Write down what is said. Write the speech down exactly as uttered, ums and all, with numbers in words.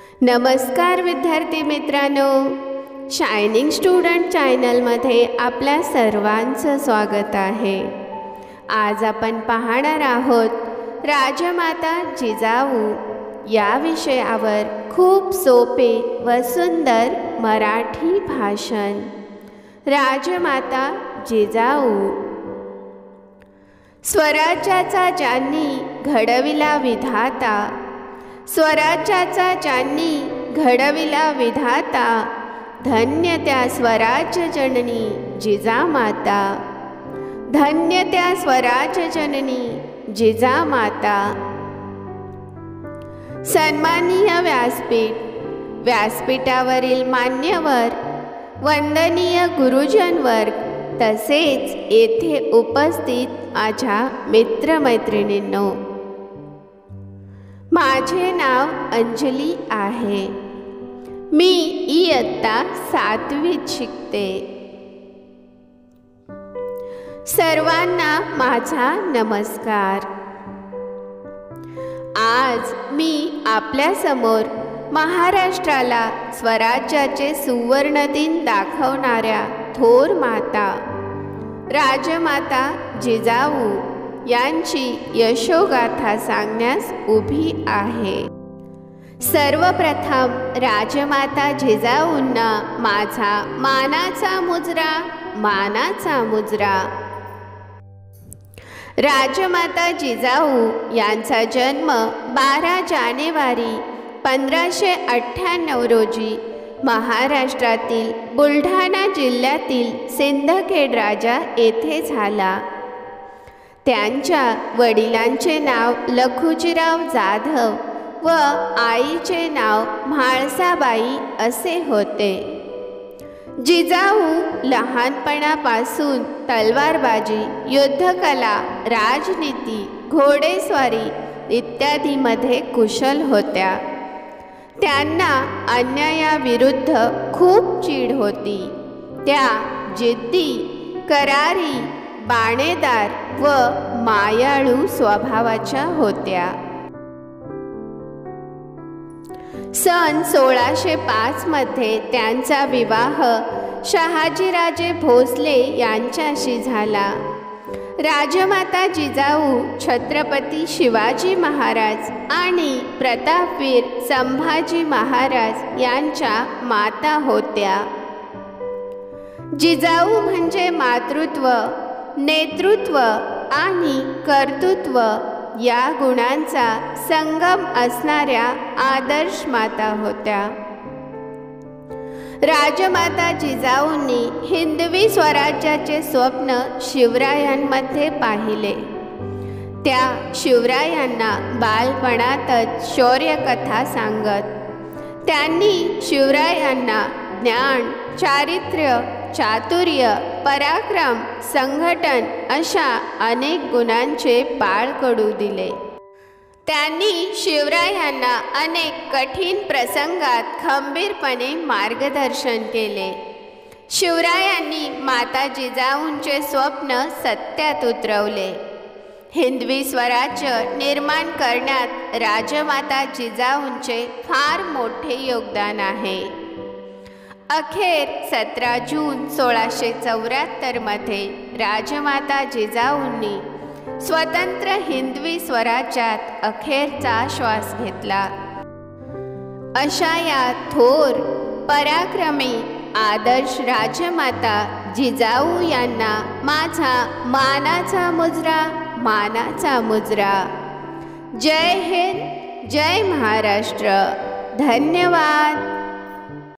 नमस्कार विद्यार्थी मित्रांनो, शायनिंग स्टुडंट चॅनलमध्ये आपल्या सर्वांचं स्वागत आहे। आज आपण पाहणार आहोत राजमाता जिजाऊ या विषयावर खूप सोपे व सुंदर मराठी भाषण। राजमाता जिजाऊ। स्वराज्याचा ज्यांनी घडविला विधाता, स्वराज्याचा ज्यांनी घडविला विधाता, धन्य त्या स्वराज्य जननी जिजामाता, धन्य त्या स्वराज्य जननी जिजामाता। सन्माननीय व्यासपीठ, व्यासपीठावरील मान्यवर, वंदनीय गुरुजन वर्ग, तसेच येथे उपस्थित माझ्या मित्रमैत्रिणींनो, माझे नाव अंजली आहे। मी इयत्ता सातवीत शिकते। सर्वांना माझा नमस्कार। आज मी आपल्या समोर महाराष्ट्राला स्वराज्याचे सुवर्ण दिन दाखवणाऱ्या थोर माता राजमाता जिजाऊ यांची यशोगाथा सांगण्यास उभी आहे। सर्वप्रथम राजमाता जिजाऊंना माझा मानाचा मुजरा, मानाचा मुजरा। राजमाता जिजाऊ यांचा जन्म बारा जानेवारी पंधराशे अठ्ठ्याण्णव रोजी महाराष्ट्रातील बुलढाणा जिल्ह्यातील सिंदखेड राजा येथे झाला। त्यांच्या वडिलांचे नाव लखुजीराव जाधव व आईचे नाव म्हाळसाबाई असे होते। जिजाऊ लहानपणापासून तलवारबाजी, युद्धकला, राजनीती, घोडेस्वारी इत्यादीमध्ये कुशल होत्या। त्यांना अन्यायाविरुद्ध खूप चीड होती। त्या जिद्दी, करारी, बाणेदार व मायाळू स्वभावाच्या होत्या। सन सोळाशे पाच मध्ये त्यांचा विवाह शहाजीराजे भोसले यांच्याशी झाला। राजमाता जिजाऊ छत्रपती शिवाजी महाराज आणि प्रतापवीर संभाजी महाराज यांच्या माता होत्या। जिजाऊ म्हणजे मातृत्व, नेतृत्व आणि कर्तृत्व या गुणांचा संगम असणाऱ्या आदर्श माता होत्या। राजमाता जिजाऊंनी हिंदवी स्वराज्याचे स्वप्न शिवरायांमध्ये पाहिले। त्या शिवरायांना बालपणातच शौर्यकथा सांगत त्यांनी शिवरायांना ज्ञान, चारित्र्य, चातुर्य, पराक्रम, संघटन अशा अनेक गुणांचे बाळकडू दिले। त्यांनी शिवरायांना अनेक कठीण प्रसंगात खंबीरपणे मार्गदर्शन केले। शिवरायांनी माता जिजाऊंचे स्वप्न सत्यात उतरवले। हिंदवी स्वराज्य निर्माण करण्यात राजमाता जिजाऊंचे फार मोठे योगदान आहे। अखेर सतरा जून सोळाशे चौऱ्याहत्तर मध्ये राजमाता जिजाऊंनी स्वतंत्र हिंदवी स्वराज्यात अखेरचा श्वास घेतला। अशा या थोर, पराक्रमी, आदर्श राजमाता जिजाऊ यांना माझा मानाचा मुजरा, मानाचा मुजरा। जय हिंद, जय महाराष्ट्र। धन्यवाद।